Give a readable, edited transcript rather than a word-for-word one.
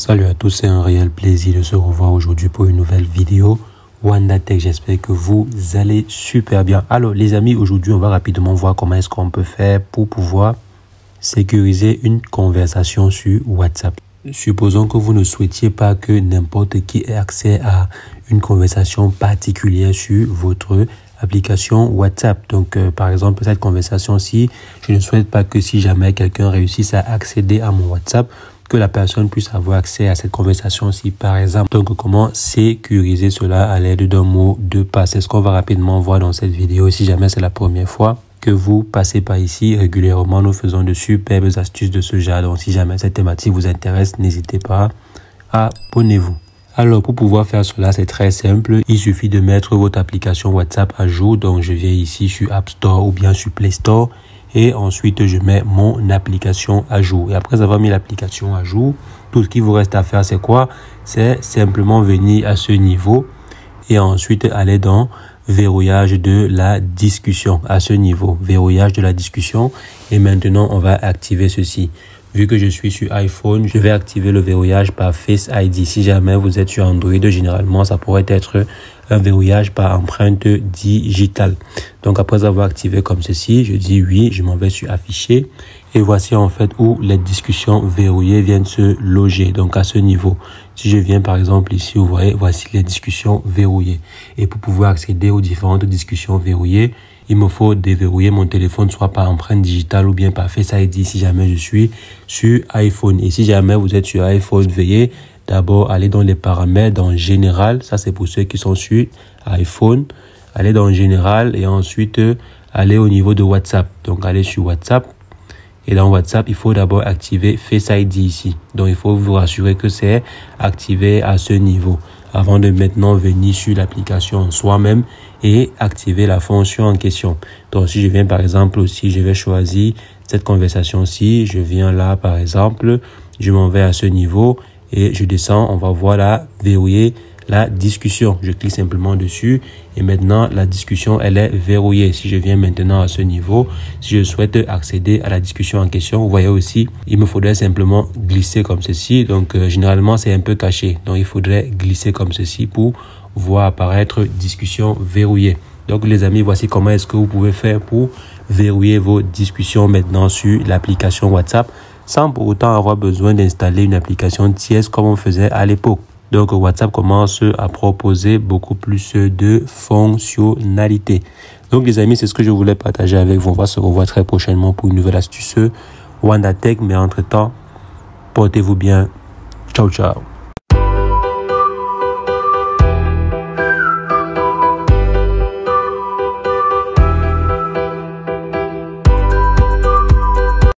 Salut à tous, c'est un réel plaisir de se revoir aujourd'hui pour une nouvelle vidéo WandaTech. J'espère que vous allez super bien. Alors les amis, aujourd'hui on va rapidement voir comment est-ce qu'on peut faire pour pouvoir sécuriser une conversation sur WhatsApp. Supposons que vous ne souhaitiez pas que n'importe qui ait accès à une conversation particulière sur votre application WhatsApp. Donc par exemple cette conversation-ci, je ne souhaite pas que si jamais quelqu'un réussisse à accéder à mon WhatsApp, que la personne puisse avoir accès à cette conversation-ci, par exemple. Donc, comment sécuriser cela à l'aide d'un mot de passe? C'est ce qu'on va rapidement voir dans cette vidéo. Si jamais c'est la première fois que vous passez par ici, régulièrement, nous faisons de superbes astuces de ce genre. Donc, si jamais cette thématique vous intéresse, n'hésitez pas, abonnez-vous. Alors, pour pouvoir faire cela, c'est très simple. Il suffit de mettre votre application WhatsApp à jour. Donc, je viens ici sur App Store ou bien sur Play Store. Et ensuite, je mets mon application à jour. Et après avoir mis l'application à jour, tout ce qu'il vous reste à faire, c'est quoi? C'est simplement venir à ce niveau et ensuite aller dans verrouillage de la discussion. À ce niveau, verrouillage de la discussion. Et maintenant, on va activer ceci. Vu que je suis sur iPhone, je vais activer le verrouillage par Face ID. Si jamais vous êtes sur Android, généralement, ça pourrait être un verrouillage par empreinte digitale. Donc, après avoir activé comme ceci, je dis oui, je m'en vais sur afficher. Et voici en fait où les discussions verrouillées viennent se loger. Donc, à ce niveau, si je viens par exemple ici, vous voyez, voici les discussions verrouillées. Et pour pouvoir accéder aux différentes discussions verrouillées, il me faut déverrouiller mon téléphone soit par empreinte digitale ou bien par Face ID si jamais je suis sur iPhone. Et si jamais vous êtes sur iPhone, veuillez d'abord aller dans les paramètres, dans Général. Ça, c'est pour ceux qui sont sur iPhone. Allez dans Général et ensuite aller au niveau de WhatsApp. Donc, allez sur WhatsApp. Et dans WhatsApp, il faut d'abord activer Face ID ici. Donc, il faut vous rassurer que c'est activé à ce niveau avant de maintenant venir sur l'application soi-même et activer la fonction en question. Donc, si je viens par exemple aussi, je vais choisir cette conversation-ci. Je viens là par exemple, je m'en vais à ce niveau et je descends. On va voir là, verrouiller la discussion. Je clique simplement dessus et maintenant la discussion elle est verrouillée. Si je viens maintenant à ce niveau, si je souhaite accéder à la discussion en question, vous voyez aussi, il me faudrait simplement glisser comme ceci. Donc généralement c'est un peu caché. Donc il faudrait glisser comme ceci pour voir apparaître discussion verrouillée. Donc les amis, voici comment est-ce que vous pouvez faire pour verrouiller vos discussions maintenant sur l'application WhatsApp sans pour autant avoir besoin d'installer une application tierce comme on faisait à l'époque. Donc, WhatsApp commence à proposer beaucoup plus de fonctionnalités. Donc, les amis, c'est ce que je voulais partager avec vous. On va se revoir très prochainement pour une nouvelle astuce WandaTech. Mais entre-temps, portez-vous bien. Ciao, ciao.